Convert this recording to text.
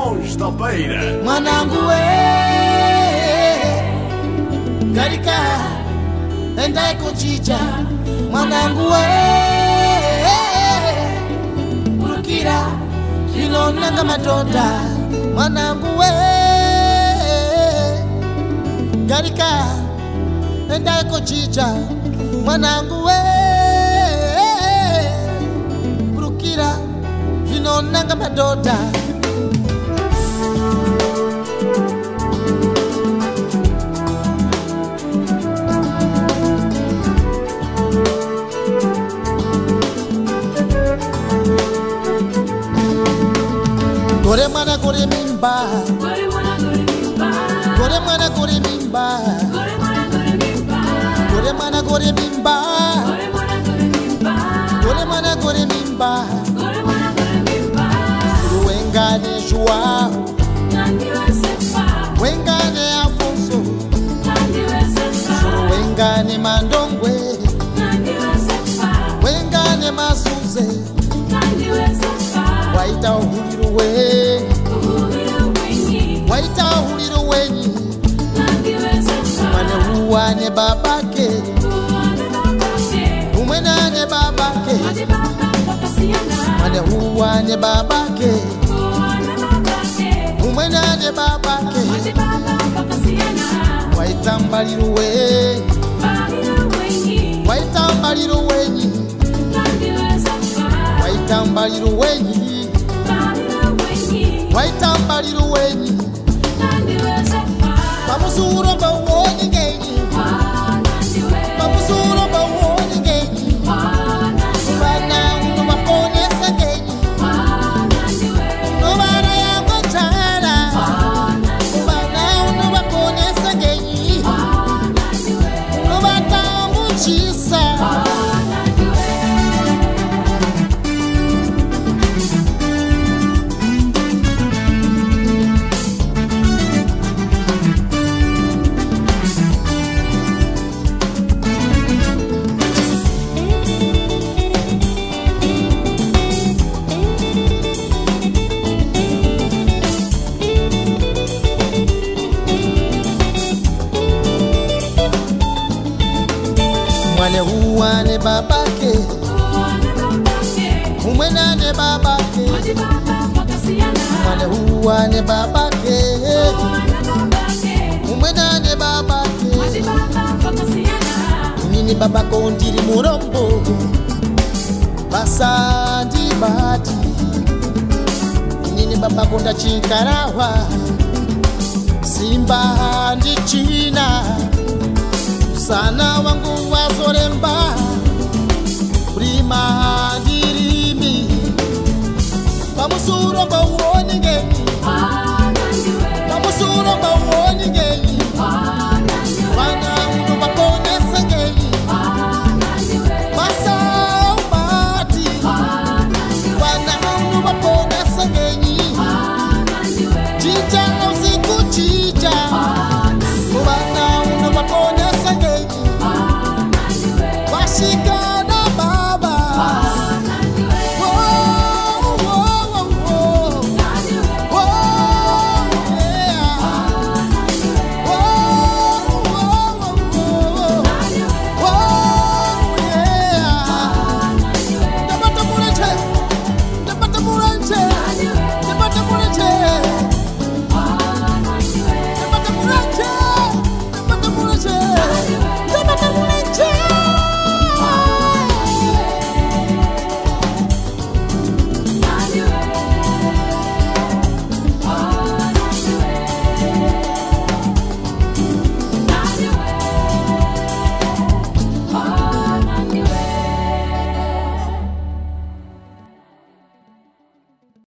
Simões da Beira. Mwanangu we Garika Endai kuchicha Mwanangu we Urukira Ilonanga matoda Mwanangu we Garika Endai kuchicha Mwanangu we Urukira Ilonanga matoda Gore mwana gore mimba Gore mwana gore mimba Gore mwana gore mimba Gore mwana gore mimba Gore mwana gore mimba Wengane Joao Wengane Afonso Wengane Mandongwe Wengane Masuze Waita uhuliro we Waita uhuliro wenyi Mwane huwane babake Umwenane babake Mwane huwane babake Umwenane babake Waita mbaliro we Waita mbaliro wenyi Waita mbaliro wenyi Waita mbaliro wenyi Pamusuro bawoni genyi Pamusuro bawoni genyi Bana uno maponesa genyi Nobara ya machara Bana uno maponesa genyi Nobata muchisa Mwane huwane babake Umwenane babake Mwane huwane babake Umwenane babake Nini babako ndiri murombo Basandi bati Nini babako ndachikarawa Simba ndi china Sana wangu wazoremba Prima dirimi Pamusuro bawone